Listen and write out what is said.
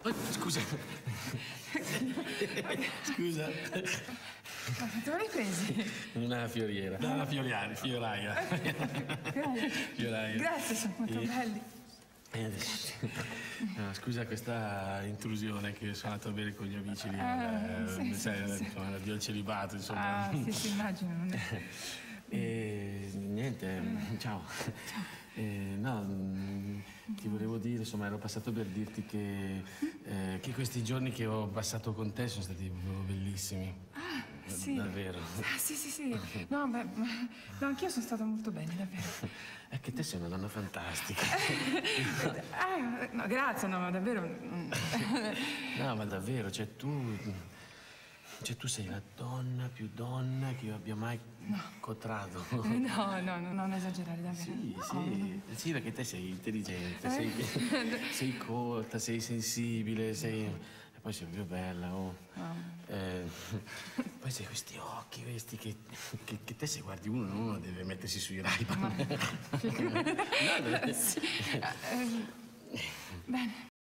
Scusa. Scusa. Ma dove l'hai presi? Una fioriera. No, una fioraia. Fioraia. Grazie, sono molto belli. No, scusa questa intrusione che sono andato a bere con gli amici lì. Insomma, addio al celibato, insomma. Sì, immagino. Non è... E niente, ciao. Ti volevo dire, insomma, ero passato per dirti che questi giorni che ho passato con te sono stati proprio bellissimi. Sì. Davvero. Sì. No, anch'io sono stata molto bene, davvero. È che te sei una donna fantastica. No, grazie, no, ma davvero. No, ma davvero, tu sei la donna più donna che io abbia mai incontrato. No, non esagerare, davvero. Sì, perché te sei intelligente, sei colta, sei sensibile, e poi sei più bella, poi sei questi occhi, questi che te se guardi uno deve mettersi sui Ray-Ban. Sì.